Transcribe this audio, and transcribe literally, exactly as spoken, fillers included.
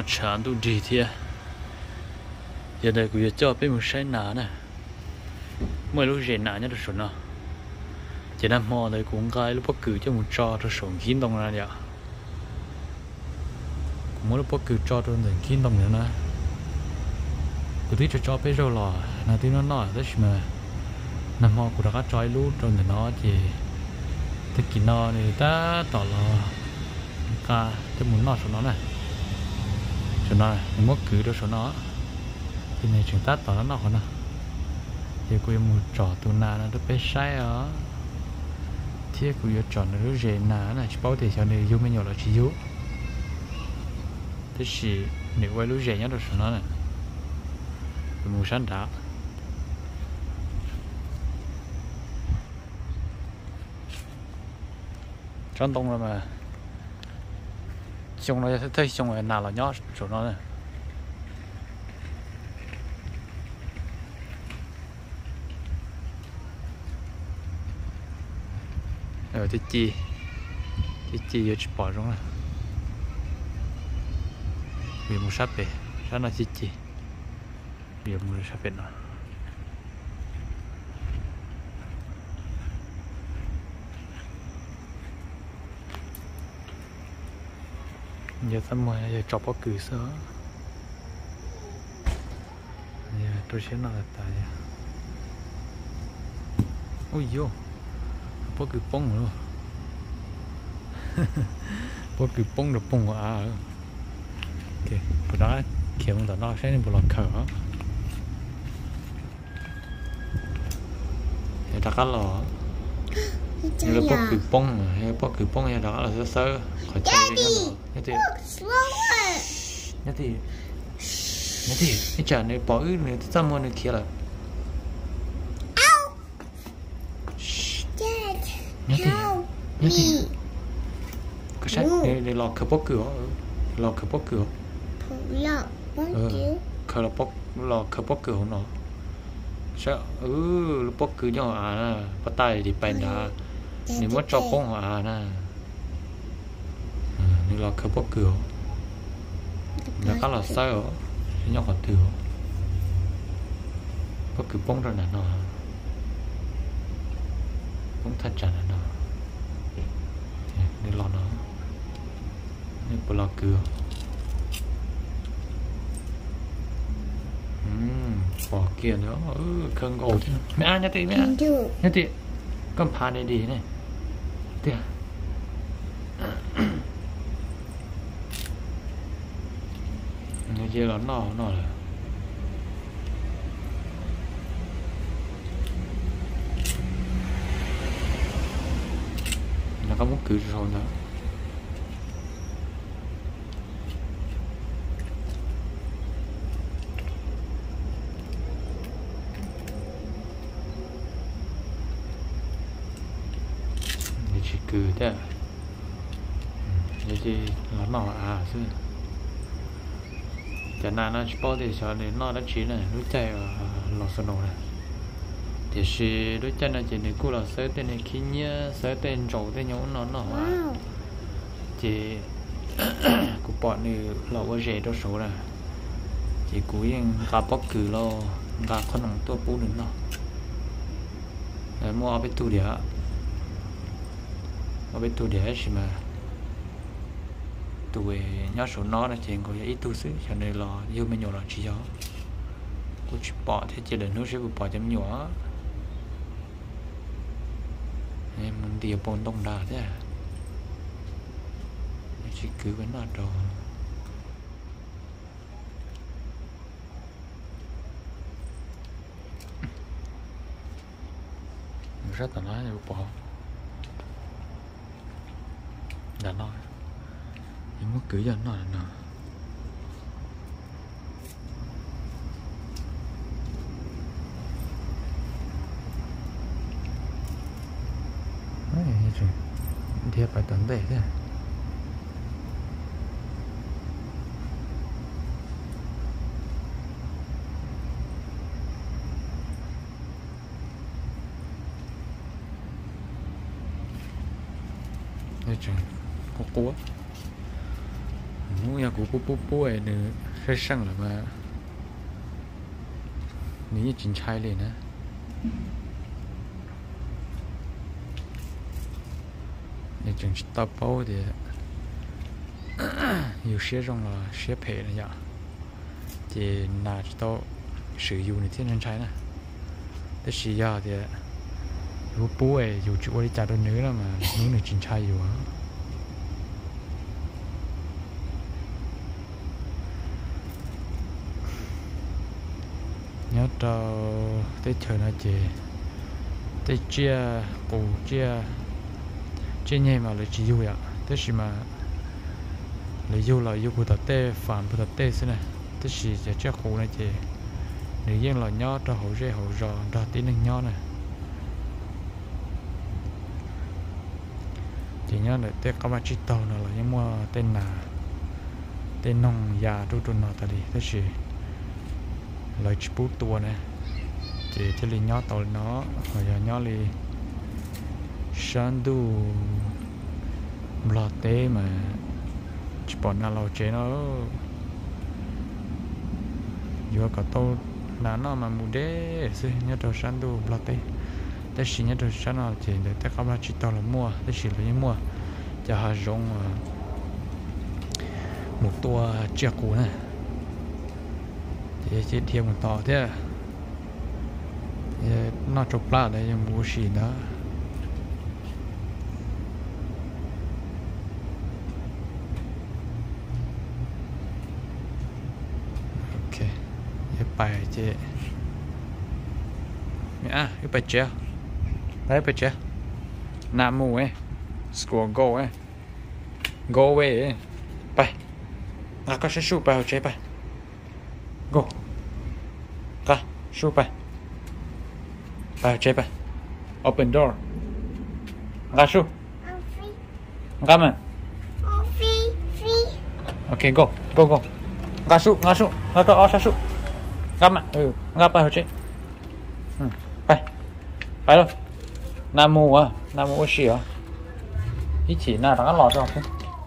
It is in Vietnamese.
chán tụ gì thế giờ đây cũng cho bên một sai nà nè mới lúc rèn nà nhá được số nào chỉ là mò đây cũng gai lúc bắt cử cho một trò cho số kín đồng ra vậy cũng mới lúc bắt cử cho cho đến kín đồng nữa nè cứ tí cho cho bé rồi lò là tí nó nói đấy mà nằm mò cũng đã có trói lú rồi để nó chỉ thì kỹ nó thì ta tỏ là ca cho muốn nói số nó này số nó này mất cứ được số nó thì này chúng ta tỏ nó nào nè thì cô một trò tu na nó được bé sai ở thì cô yêu trò nó được dễ na này chỉ bảo thì cho nên yêu mấy nhiều là chỉ yêu thế thì nếu quay lúc dễ nhất được số nó này một sáng đã tròn đông rồi mà trông nó thấy trông này nào là nhót chỗ nó này rồi thì chi thì chi giờ bỏ xuống này vì một sắp về sáng nó chi chi vì một sắp về nó giờ tao mua giờ chọc có cử sớ giờ tôi sẽ nói là tại ôi vô có cử bông luôn có cử bông được bông à ok bữa đó kiểu đó nó sẽ nên một lọt khở để đặt cái lò như là bóc cử bông hay bóc cử bông hay đó là sơ sơ khỏi chơi đấy nhá thì nhá thì nhá thì cái chả này bỏ ư này tất mua này kia là nhá thì nhá thì cái sách này này lò khởi bóc cửa lò khởi bóc cửa khởi lò bóc lò khởi bóc cửa không nó sao ừ bóc cửa nhỏ à bắt tay thì bèn đã nếu muốn cho bông hỏa nèนี่เราคือพวกเกลือแล้วก็เราใส่เหรอที่ยอดเกลือพวกเกลือป้องตรงนั้นเนาะป้องทัดจันเนาะนี่เราเนาะนี่ปลาเกลืออืมปอกเกลือเนาะเออเครื่องโง่ที่ไม่อ่านยัดตีไม่อ่านยัดตีก็พาได้ดีเนี่ยเดี๋ยวนี่เจอแล้วนอกนอกเลยแล้วก็มุกคือโซนแล้วคือแต่นี่ที่เราหน่ออ่ะซึ่งจากนั้นนะสปอร์ตที่ชอบเนี่ยนอกนั้นชี้เนี่ยรู้ใจเราสนุกเลยแต่สิรู้ใจนะจีนี่กูเราเสิร์ฟแต่ในขี้เนี้ยเสิร์ฟแต่โจแต่ยงนอนหน่ออ่ะจีกูปอดนี่เราว่าเจตัวสูงนะจีกูยังกาปอกคือเรากาขนมตัวปูหนึ่งเนาะแล้วมัวเอาไปตู้เดียวở bên tôi để gì mà tôi nhớ số nó là chuyện của ít tu sứ cho nên là yêu mình nhiều là chỉ gió tôi chỉ bỏ thế chỉ để nó sẽ bỏ chấm nhỏ em mình đi bồn đông đà thế à chỉ cứ vấn đề đó rất là nói bỏ đã nói nhưng mà cứ dẫn nói là đấy như thế thì phải tấn đề thế đây chứ có cua ngủ nhà cụ bố bố bố ấy nữa phải sang là mà ní chính trai lên á để chừng tập bao thì nhiều xe trong là xe phê này nhở thì là tao sử dụng để thiên nhân trai nè để sử dụng thì bố bố ấy dù chịu đi trả đôi nữa là mà những người chính trai dù á nhớ cho tới thời nó chỉ tới chia cụ chia chia nhẹ mà lại chỉ yêu ạ tới khi mà lại yêu là yêu của tập tê phản của tập tê thế này tới khi sẽ chia cụ này chỉ nếu như là nhớ cho hậu rễ hậu rò ra tí nên nhớ này chỉ nhớ là tới các bạn chỉ tàu nào là những mua tên là tên nông già trâu trâu nào tại đi tới khi lời chỉ bút tua này chỉ cho li nhớ tàu nó rồi giờ nhớ li sáng đu lọt té mà chỉ bọn nào lâu chế nó vừa cả tàu là nó mà mù đế xí nhớ tàu sáng đu lọt téแต่สิ่งนี้เราฉันเอาเจนแต่เขามาจิตตละมั่วแต่สิ่งเหล่านี้มั่วจะหาจงหมูตัวเจ้ากูนะจะเทียมกันต่อเท่าน่าจบปลาได้ยังมูชีนะโอเคจะไปเจเนี่ยอ่ะจะไปเจ้าđấy phải chưa nam mù ấy score go ấy go away ấy bay à có sẽ shoot bay chơi bay go cả shoot bay bay chơi bay open door cả shoot cảm ơn ok go go go cả shoot cả shoot cả có ở shoot cảm ơn ừ ngáp bay chơi ừ bay bay luôn nam mô à nam mô xì à ít chỉ là nó lọt rồi